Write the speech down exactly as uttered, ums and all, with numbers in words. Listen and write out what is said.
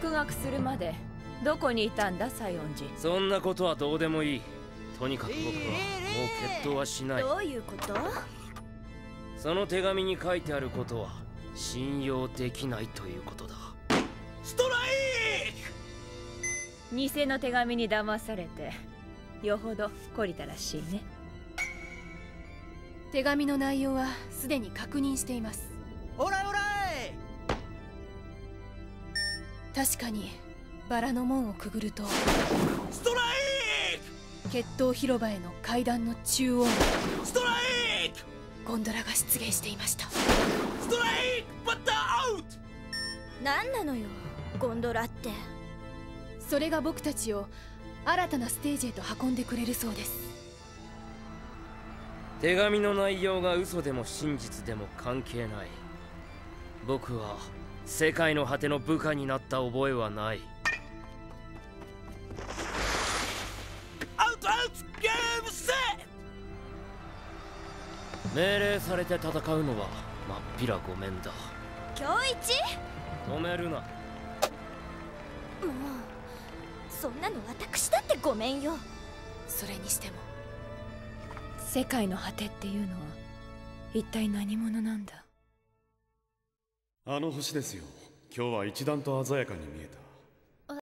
復学するまでどこにいたんだ、西園寺。 そんなことはどうでもいい。とにかく僕はもう決闘はしない。 どういうこと？ その手紙に書いてあることは信用できないということだ。ストライク！ 偽の手紙に騙されてよほど懲りたらしいね。 手紙の内容はすでに確認しています。 オライオライ！ 確かにバラの門をくぐるとストライク！ 決闘広場への階段の中央にストライク！ ゴンドラが出現していました。 ストライク！バッターアウト！ 何なのよゴンドラって。 それが僕たちを新たなステージへと運んでくれるそうです。 手紙の内容が嘘でも真実でも関係ない。僕は世界の果ての部下になった覚えはない。 アウトアウト！ゲームセット！ 命令されて戦うのはまっぴらごめんだ。 今日一？ 止めるな。 もうそんなの私だってごめんよ。 それにしても世界の果てっていうのは一体何者なんだ。 あの星ですよ。今日は一段と鮮やかに見えた。